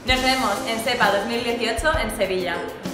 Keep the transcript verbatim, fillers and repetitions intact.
Nos vemos en SEPA dos mil dieciocho en Sevilla.